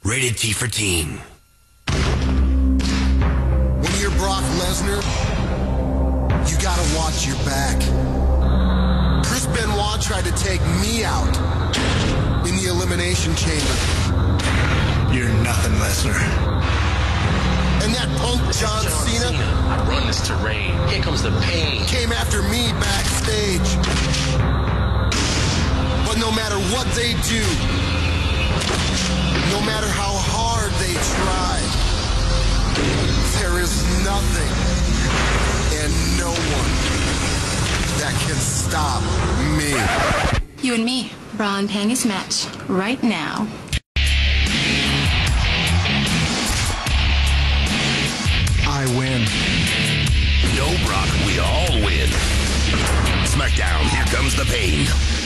Rated T for teen. When you're Brock Lesnar, you gotta watch your back. Chris Benoit tried to take me out in the Elimination Chamber. You're nothing, Lesnar. And that punk John Cena I run this terrain. Here comes the pain. came after me backstage. But no matter what they do, no matter how hard they try, there is nothing and no one that can stop me. You and me, bra and panties match right now. I win. No, Brock, we all win. SmackDown, here comes the pain.